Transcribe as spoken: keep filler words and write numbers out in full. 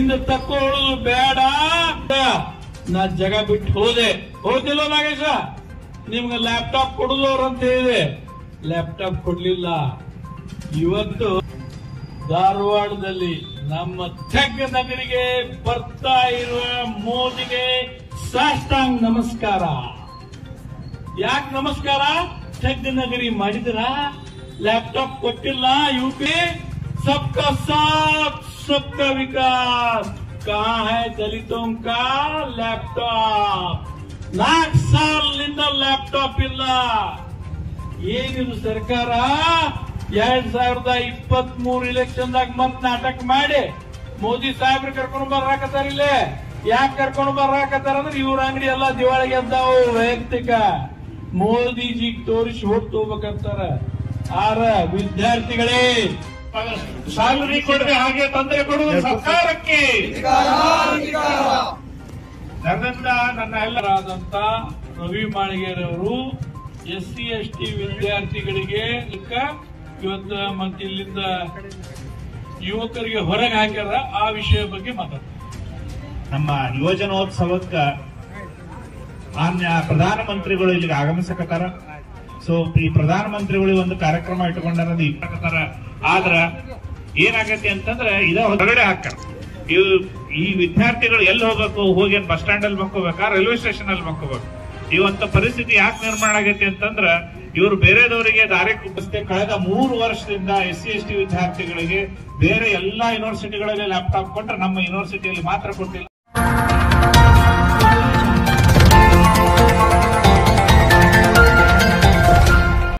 ನಿಂದ ತಕ್ಕೊಳ್ಳೋದು ಬೇಡ, ನಾ ಜಗ ಬಿಟ್ಟು ಹೋದೆ. ಹೋದಿಲ್ಲ ನಾಗೇಶ? ನಿಮ್ಗೆ ಲ್ಯಾಪ್ಟಾಪ್ ಕೊಡುದವ್ರು ಅಂತ ಹೇಳಿದೆ, ಲ್ಯಾಪ್ಟಾಪ್ ಕೊಡ್ಲಿಲ್ಲ. ಇವತ್ತು ಧಾರವಾಡದಲ್ಲಿ ನಮ್ಮ ತೆಗ್ ನಗರಿಗೆ ಬರ್ತಾ ಇರುವ ಮೋದಿಗೆ ಸಾಷ್ಟಾಂಗ ನಮಸ್ಕಾರ. ಯಾಕೆ ನಮಸ್ಕಾರ? ತೆಗ್ ನಗರಿ ಮಾಡಿದ್ರ, ಲ್ಯಾಪ್ಟಾಪ್ ಕೊಟ್ಟಿಲ್ಲ. ಯುಪಿ सबका साथ सबका विकास, कहाँ है दलितों का लैपटॉप? ನಾಲ್ಕು ಸಾಲಿನಿಂದ ಲ್ಯಾಪ್ಟಾಪ್ ಇಲ್ಲ. ಏನಿದು ಸರ್ಕಾರ? ಎರಡ್ ಸಾವಿರದ ಇಪ್ಪತ್ತ್ ಮೂರು ಇಲೆಕ್ಷನ್ದಾಗ ಮತ್ ನಾಟಕ ಮಾಡಿ ಮೋದಿ ಸಾಹೇಬ್ರು ಕರ್ಕೊಂಡು ಬರಾಕತ್ತಾರ. ಇಲ್ಲೇ ಯಾಕೆ ಕರ್ಕೊಂಡು ಬರಾಕತ್ತಾರ ಅಂದ್ರೆ ಇವ್ರ ಅಂಗಡಿ ಎಲ್ಲ ದಿವಾಳಿಗೆ ಎದ್ದಾವು ವೈಯಕ್ತಿಕ. ಮೋದಿಜಿಗೆ ತೋರಿಸಿ ಹೊಟ್ಟು ಹೋಗ್ಬೇಕಂತಾರ. ಆರ ವಿದ್ಯಾರ್ಥಿಗಳೇ, ಸ್ಯಾಲರಿ ಕೊಡದೆ ಹಾಗೆ ತೊಂದರೆ ಕೊಡುವುದು ಸರ್ಕಾರಕ್ಕೆ. ನನ್ನಿಂದ ನನ್ನ ಎಲ್ಲರಾದಂತ ರವಿ ಮಾಳಿಗೆರವರು ಎಸ್ ಸಿ ಎಸ್ ಟಿ ವಿದ್ಯಾರ್ಥಿಗಳಿಗೆ ಇವತ್ತು ಮತ್ತೆ ಇಲ್ಲಿಂದ ಯುವಕರಿಗೆ ಹೊರಗೆ ಹಾಕ್ಯಾರ. ಆ ವಿಷಯ ಬಗ್ಗೆ ಮಾತಾಡ್ತಾರೆ. ನಮ್ಮ ಯುವಜನೋತ್ಸವಕ್ಕ ಮಾನ್ಯ ಪ್ರಧಾನಮಂತ್ರಿಗಳು ಇಲ್ಲಿಗೆ ಆಗಮಿಸಕತ್ತಾರ. ಸೊ ಈ ಪ್ರಧಾನಮಂತ್ರಿಗಳು ಒಂದು ಕಾರ್ಯಕ್ರಮ ಇಟ್ಕೊಂಡಾರ ಇಟ್ಟಾರ. ಆದ್ರ ಏನಾಗತ್ತೆ ಅಂತಂದ್ರೆ ಇದ ಹೊರಗಡೆ ಹಾಕ್ತಾರ. ಇವು ಈ ವಿದ್ಯಾರ್ಥಿಗಳು ಎಲ್ಲಿ ಹೋಗ್ಬೇಕು? ಹೋಗಿ ಬಸ್ ಸ್ಟ್ಯಾಂಡ್ ಅಲ್ಲಿ ಮಕ್ಕೋಬೇಕಾ, ರೈಲ್ವೆ ಸ್ಟೇಷನ್ ಅಲ್ಲಿ ಮಕ್ಕೋಬೇಕು? ಇವಂತ ಪರಿಸ್ಥಿತಿ ಯಾಕೆ ನಿರ್ಮಾಣ ಆಗೈತಿ ಅಂತಂದ್ರ ಇವರು ಬೇರೆದವರಿಗೆ ದಾರಿ ಕುಪ್ಪಿಸ್ತೆ. ಕಳೆದ ಮೂರು ವರ್ಷದಿಂದ ಎಸ್ ಸಿ ಎಸ್ ಟಿ ವಿದ್ಯಾರ್ಥಿಗಳಿಗೆ ಬೇರೆ ಎಲ್ಲಾ ಯೂನಿವರ್ಸಿಟಿಗಳಲ್ಲಿ ಲ್ಯಾಪ್ಟಾಪ್ ಕೊಟ್ಟರೆ ನಮ್ಮ ಯೂನಿವರ್ಸಿಟಿಯಲ್ಲಿ ಮಾತ್ರ ಕೊಟ್ಟಿಲ್ಲ.